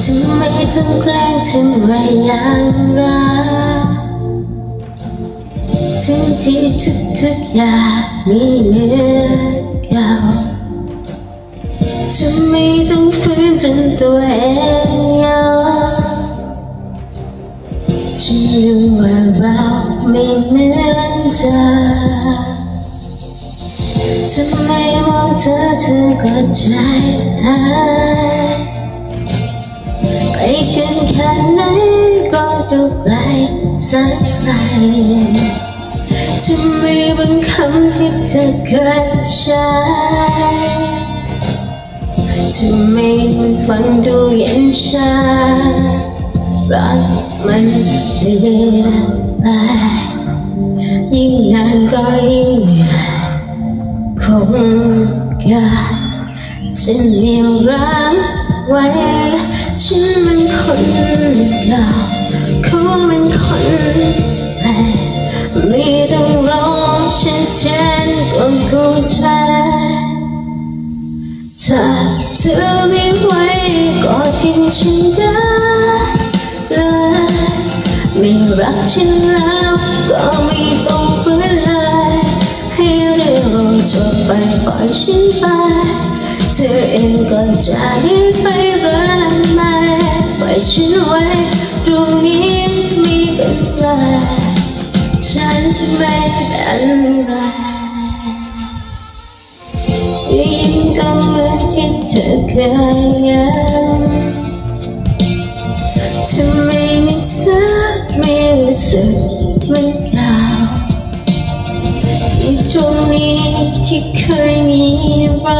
ทำไมต้องแกล้งทำไมอย่างรักทั้งที่ทุกอย่างไม่เหมือนเก่าทำไมต้องฝืนจนตัวเองเหงาฉันรู้ว่าเราไม่เหมือนเธอทำไมมองเธอก็ใจหายไกลกันแค่ไหนก็ดูไกลสักไกลทำไมบางคำที่เธอเคยใช้ทำไมมันฟังดูเย็นชารักมันเปลี่ยนไปยิ่งนานก็ยิ่งเหนื่อยคงกาจะเหนี่ยวรั้งไว้ฉันมันคนเก่าเขามันคนใหม่ไม่ต้องรอชัดเจนก็เข้าใจถ้าเธอไม่ไหวก็ทิ้งฉันได้เลยไม่รักฉันแล้วก็ไม่ต้องฝืนเลยให้เรื่องจบไปปล่อยฉันไปเธอเองก็จะได้ไปรักใหม่ปล่อยฉันไว้ตรงนี้ไม่เป็นไรฉันไม่เป็นไรยิ่งก็เหมือนที่เธอเคยย้ำทำไมไม่รู้สึกเหมือนเก่าที่ตรงนี้ที่เคยมีเรา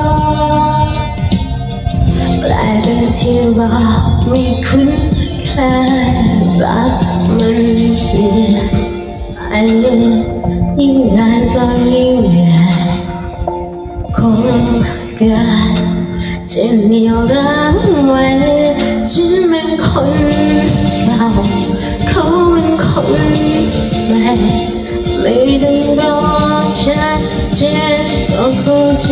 กลายเป็นที่เราไม่คุ้นเคยรักมันเปลี่ยนไปเลยยิ่งนานก็ยิ่งเหนื่อยคงเกิดจะเหนี่ยวรั้งไว้ฉันเป็นคนเก่าเขาเป็นคนใหม่ไม่ต้องรอชัดเจนก็เข้าใจ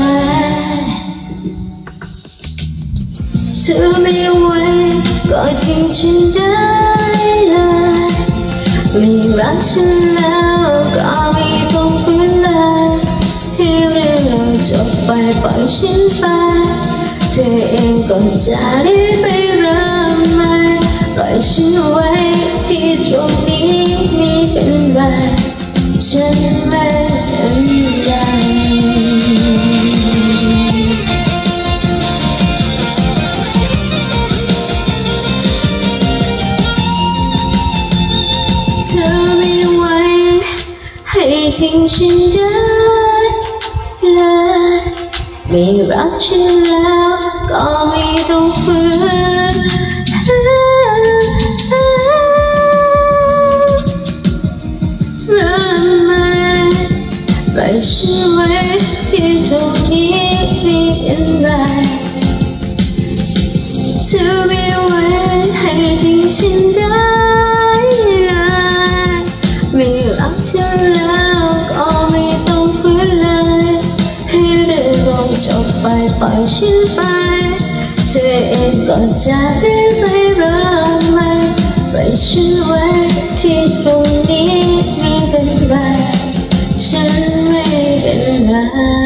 เธอไม่ไหวก็ทิ้งฉันได้เลยไม่รักฉันแล้วก็ไม่ต้องฝืนเลยให้เรื่องเราจบไปปล่อยฉันไปเธอเองก็จะได้ไปเริ่มใหม่ปล่อยฉันไว้ที่ตรงนี้ไม่เป็นไรฉันไม่เป็นไรเธอไม่ไหวให้ทิ้งฉันได้เลยไม่รักฉันแล้วก็ไม่ต้องฝืนเริ่มใหม่ปล่อยฉันไว้ที่ตรงนี้ไม่เป็นไรเธอไม่ไหวให้ทิ้งฉันได้เลยไม่รักฉันแล้วก็ไม่ต้องฝืนเลยให้เรื่องจบไปปล่อยฉันไปเธอเองก็จะได้ไปเริ่มใหม่ปล่อยฉันไว้ที่ตรงนี้ไม่เป็นไรฉันไม่เป็นไร